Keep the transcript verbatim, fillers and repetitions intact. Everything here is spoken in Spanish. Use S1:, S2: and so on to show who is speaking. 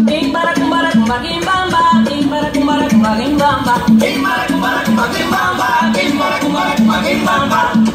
S1: Kimbara kumbara kumba kimbamba, kimbara kumbara kumba kimbamba, kimbara kumbara kumba kimbamba, kimbara kumbara kumba kimbamba.